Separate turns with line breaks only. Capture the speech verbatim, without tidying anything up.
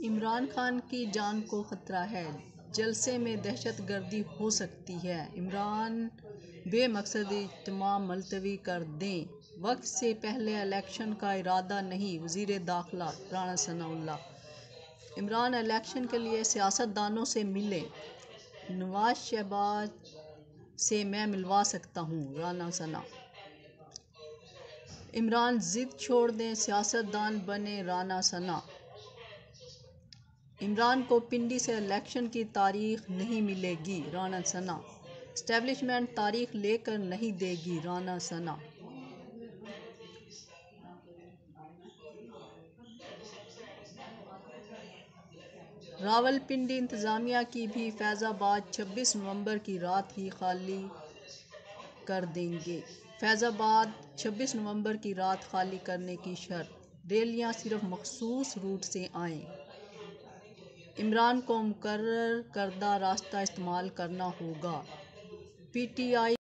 عمران خان کی جان کو خطرہ ہے، جلسے میں دہشت گردی ہو سکتی ہے، عمران بے مقصد اجتماع ملتوی کر دیں، وقت سے پہلے الیکشن کا ارادہ نہیں، وزیر داخلہ رانا ثناءاللہ۔ عمران الیکشن کے لیے سیاست دانوں سے ملیں، نواز شہباز سے میں ملوا سکتا ہوں، رانا ثنا۔ عمران ضد چھوڑ دیں، سیاست دان بنیں، رانا ثنا۔ عمران کو پنڈی سے الیکشن کی تاریخ نہیں ملے گی، رانا ثنا۔ اسٹیبلشمنٹ تاریخ لے کر نہیں دے گی، رانا ثنا۔ راولپنڈی انتظامیہ کی بھی فیض آباد چھبیس نومبر کی رات ہی خالی کر دیں گے، فیض آباد چھبیس نومبر کی رات خالی کرنے کی شرط، ریلیاں صرف مخصوص روٹ سے آئیں، عمران کو مقرر کردہ راستہ استعمال کرنا ہوگا۔ P T I